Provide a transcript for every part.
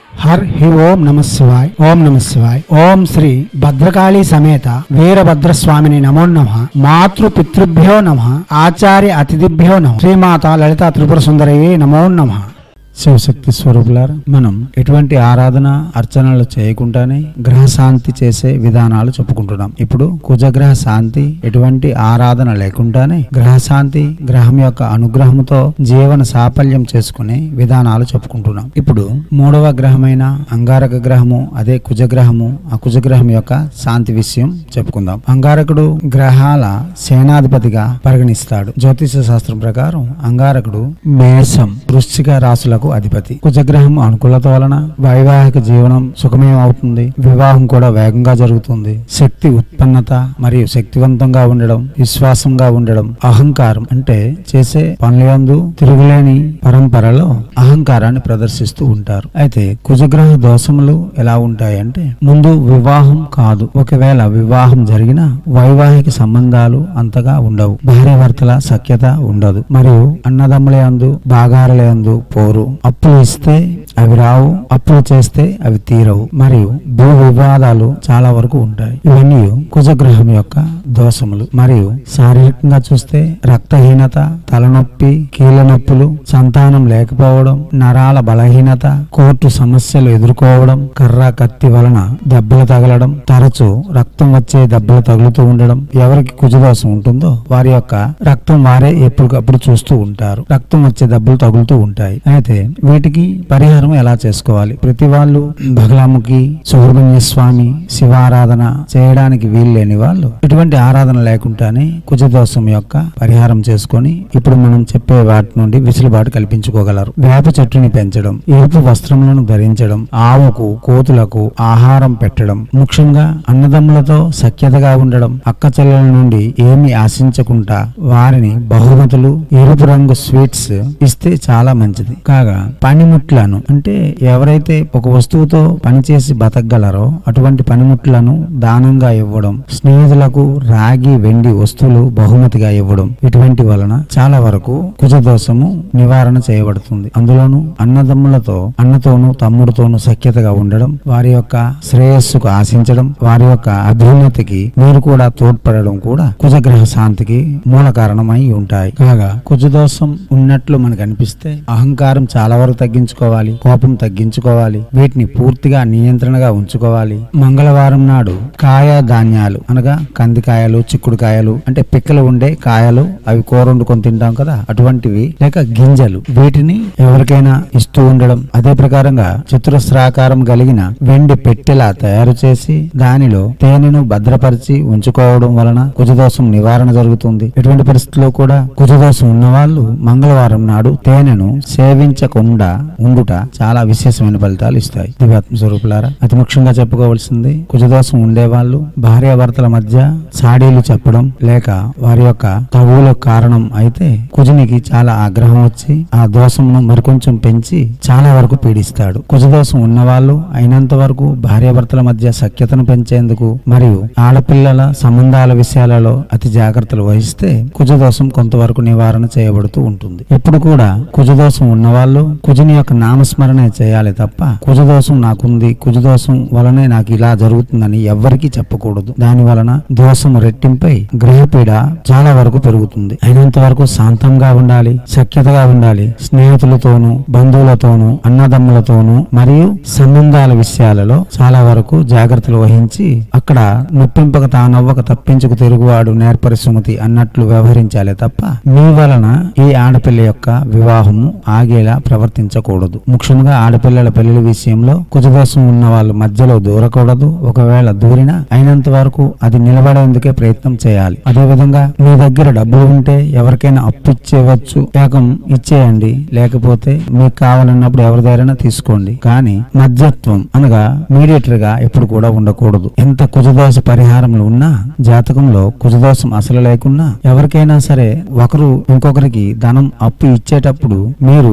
हर ही ओम नमः शिवाय ओम नमः शिवाय ओम श्री भद्रकाली समेत वीरभद्र स्वामिनि नमो नमः मातृ पितृभ्यो नमः आचार्य अतिथिभ्यो नमः श्रीमाता ललिता त्रिपुर सुंदरये नमो नमः। శివశక్తి స్వరూపులారా, మనం ఎటువంటి ఆరాధన అర్చనలు చేయకుండానే గ్రహ శాంతి చేసే విధానాలు చెప్పుకుంటున్నాం. ఇప్పుడు కుజగ్రహ శాంతి ఎటువంటి ఆరాధన లేకుండానే గ్రహ శాంతి, గ్రహం యొక్క అనుగ్రహంతో జీవన సాఫల్యం చేసుకునే విధానాలు చెప్పుకుంటున్నాం. ఇప్పుడు మూడవ గ్రహమైన అంగారక గ్రహము, అదే కుజగ్రహము, ఆ కుజగ్రహం యొక్క శాంతి విషయం చెప్పుకుందాం. అంగారకుడు గ్రహాల సేనాధిపతిగా పరిగణిస్తాడు. జ్యోతిష శాస్త్రం ప్రకారం అంగారకుడు మేషం, వృశ్చిక రాశులకు అధిపతి. కుజగ్రహం అనుకూలత వలన వైవాహిక జీవనం సుఖమయం అవుతుంది. వివాహం కూడా వేగంగా జరుగుతుంది. శక్తి ఉత్పన్నత మరియు శక్తివంతంగా ఉండడం, విశ్వాసంగా ఉండడం, అహంకారం అంటే చేసే పనులందు తిరుగులేని పరంపరలో అహంకారాన్ని ప్రదర్శిస్తూ ఉంటారు. అయితే కుజగ్రహ దోషములు ఎలా ఉంటాయంటే, ముందు వివాహం కాదు, ఒకవేళ వివాహం జరిగిన వైవాహిక సంబంధాలు అంతగా ఉండవు. భార్యాభర్తల సఖ్యత ఉండదు. మరియు అన్నదమ్ములే అందు, భాగారులే అందు పోరు. అప్పులు ఇస్తే అవి రావు, అప్పులు చేస్తే అవి తీరవు. మరియు భూ వివాదాలు చాలా వరకు ఉంటాయి. ఇవన్నీ కుజగ్రహం యొక్క దోషములు. మరియు శారీరకంగా చూస్తే రక్తహీనత, తలనొప్పి, కీళ్ళ నొప్పులు, సంతానం లేకపోవడం, నరాల బలహీనత, కోర్టు సమస్యలు ఎదుర్కోవడం, కర్ర కత్తి వలన దెబ్బలు తగలడం, తరచు రక్తం వచ్చే దెబ్బలు తగులుతూ ఉండడం. ఎవరికి కుజదోషం ఉంటుందో వారి యొక్క రక్తం వారే ఎప్పటికప్పుడు చూస్తూ ఉంటారు. రక్తం వచ్చే దెబ్బలు తగులుతూ ఉంటాయి. అయితే వీటికి పరిహారం ఎలా చేసుకోవాలి? ప్రతి వాళ్ళు బగలాముఖి, సుబ్రహ్మణ్య స్వామి, శివారాధన చేయడానికి వీలు లేని వాళ్ళు ఇటువంటి ఆరాధన లేకుండానే కుజదోషం యొక్క పరిహారం చేసుకొని ఇప్పుడు మనం చెప్పే వాటి నుండి విసులుబాటు కల్పించుకోగలరు. వేప చెట్టుని పెంచడం, ఎరుపు వస్త్రములను ధరించడం, ఆవుకు, కోతులకు ఆహారం పెట్టడం, ముఖ్యంగా అన్నదమ్ములతో సఖ్యతగా ఉండడం, అక్క చెల్లెల నుండి ఏమి ఆశించకుండా వారిని బహుమతులు, ఎరుపు రంగు స్వీట్స్ ఇస్తే చాలా మంచిది. కాగా పనిముట్లను అంటే ఎవరైతే ఒక వస్తువుతో పనిచేసి బతకగలరో అటువంటి పనిముట్లను దానంగా ఇవ్వడం, స్నేహితులకు రాగి, వెండి వస్తువులు బహుమతిగా ఇవ్వడం, ఇటువంటి వలన చాలా వరకు కుజదోషము నివారణ చేయబడుతుంది. అందులోనూ అన్నదమ్ములతో, అన్నతోనూ తమ్ముడితోనూ సఖ్యతగా ఉండడం, వారి యొక్క శ్రేయస్సుకు ఆశించడం, వారి యొక్క అభ్యున్నతికి మీరు కూడా తోడ్పడడం కూడా కుజగ్రహ శాంతికి మూల కారణమై ఉంటాయి. కాగా కుజదోషం ఉన్నట్లు మనకు అనిపిస్తే అహంకారం చాలా వరకు తగ్గించుకోవాలి, కోపం తగ్గించుకోవాలి, వీటిని పూర్తిగా నియంత్రణగా ఉంచుకోవాలి. మంగళవారం నాడు కాయ ధాన్యాలు అనగా కందికాయలు, చిక్కుడుకాయలు అంటే పిక్కలు ఉండే కాయలు, అవి కూర వండుకొని తింటాం కదా, అటువంటివి లేక గింజలు, వీటిని ఎవరికైనా ఇస్తూ ఉండడం. అదే ప్రకారంగా చతురస్రాకారం కలిగిన వెండి పెట్టెలా తయారు చేసి దానిలో తేనెను భద్రపరిచి ఉంచుకోవడం వలన కుజదోషం నివారణ జరుగుతుంది. ఎటువంటి పరిస్థితుల్లో కూడా కుజదోషం ఉన్న వాళ్ళు మంగళవారం నాడు తేనెను సేవించకుండా ఉండుట చాలా విశేషమైన ఫలితాలు ఇస్తాయి. దివ్యాత్మ స్వరూపులారా, అతి ముఖ్యంగా చెప్పుకోవాల్సింది, కుజదోషం ఉండేవాళ్ళు భార్యాభర్తల మధ్య సాడీలు చెప్పడం లేక వారి యొక్క తగువుల కారణం అయితే కుజునికి చాలా ఆగ్రహం వచ్చి ఆ దోషంను మరికొంచెం పెంచి చాలా వరకు పీడిస్తాడు. కుజదోషం ఉన్నవాళ్ళు అయినంత వరకు భార్యాభర్తల మధ్య సఖ్యతను పెంచేందుకు మరియు ఆడపిల్లల సంబంధాల విషయాలలో అతి జాగ్రత్తలు వహిస్తే కుజదోషం కొంతవరకు నివారణ చేయబడుతూ ఉంటుంది. ఇప్పుడు కూడా కుజదోషం ఉన్నవాళ్ళు కుజుని యొక్క నామస్మరణ చేయాలి తప్ప కుజదోషం నాకుంది, కుజదోషం వలనే నాకు ఇలా జరుగుతుందని ఎవ్వరికీ చెప్పకూడదు. దాని వలన దోషం రెట్టింపై గ్రహపీడ చాలా వరకు పెరుగుతుంది. అయినంత వరకు శాంతంగా ఉండాలి, సఖ్యతగా ఉండాలి. స్నేహితులతోనూ, బంధువులతోనూ, అన్నదమ్ములతోనూ మరియు సంబంధాల విషయాలలో చాలా వరకు జాగ్రత్తలు వహించి అక్కడ నొప్పింపక తానవ్వక తప్పించుకు తిరుగువాడు నేర్పరి సుమతి అన్నట్లు వ్యవహరించాలి తప్ప మీ వలన ఈ ఆడపిల్ల యొక్క వివాహము ఆగేలా ప్రవర్తించకూడదు. ముఖ్యంగా ఆడపిల్లల పెళ్లి విషయంలో కుజదోషం ఉన్న వాళ్ళు మధ్యలో దూరకూడదు. ఒకవేళ దూరినా అయినంత వరకు అది నిలబడేందుకే ప్రయత్నం చేయాలి. అదే విధంగా మీ దగ్గర డబ్బులు ఉంటే ఎవరికైనా అప్పు ఇచ్చేవచ్చు, ఏకం ఇచ్చేయండి. లేకపోతే మీకు కావాలన్నప్పుడు ఎవరి దగ్గరైనా తీసుకోండి. కానీ మధ్యత్వం అనగా మీడియేటర్ గా ఎప్పుడు కూడా ఉండకూడదు. ఎంత కుజదోష పరిహారములు ఉన్నా, జాతకంలో కుజదోషం అసలు లేకున్నా ఎవరికైనా సరే ఒకరు ఇంకొకరికి ధనం అప్పు ఇచ్చేటప్పుడు మీరు ఆ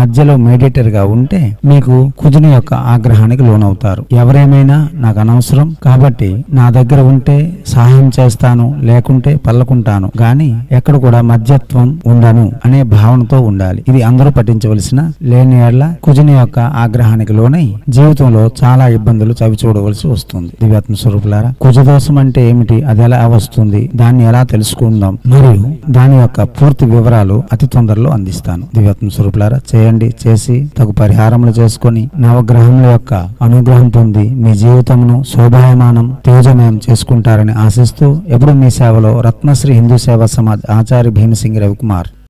మధ్యలో మెడిటేటర్ గా ఉంటే మీకు కుజుని యొక్క ఆగ్రహానికి లోనవుతారు. ఎవరేమైనా నాకు అనవసరం కాబట్టి నా దగ్గర ఉంటే సహాయం చేస్తాను, లేకుంటే పల్లకుంటాను గాని ఎక్కడ కూడా మధ్యత్వం ఉండను అనే భావనతో ఉండాలి. ఇది అందరూ పఠించవలసిన, లేని యెడల కుజుని యొక్క ఆగ్రహానికి లోనై జీవితంలో చాలా ఇబ్బందులు చవి చూడవలసి వస్తుంది. దివ్యాత్మ స్వరూపులారా, కుజదోషం అంటే ఏమిటి, అది ఎలా వస్తుంది, దాన్ని ఎలా తెలుసుకుందాం మరియు దాని యొక్క పూర్తి వివరాలు అతి తొందరలో అందిస్తాను. దివ్యాత్మ స్వరూపులారా, చేయండి, చేసి తగు పరిహారములు చేసుకొని నవగ్రహముల యొక్క అనుగ్రహం పొంది మీ జీవితమును శోభాయమానం తేజమయం చేసుకుంటారని ఆశిస్తూ ఎప్పుడు మీ సేవలో రత్నశ్రీ హిందూ సేవా సమాజ్ ఆచార్య భీమసింగి రవికుమార్.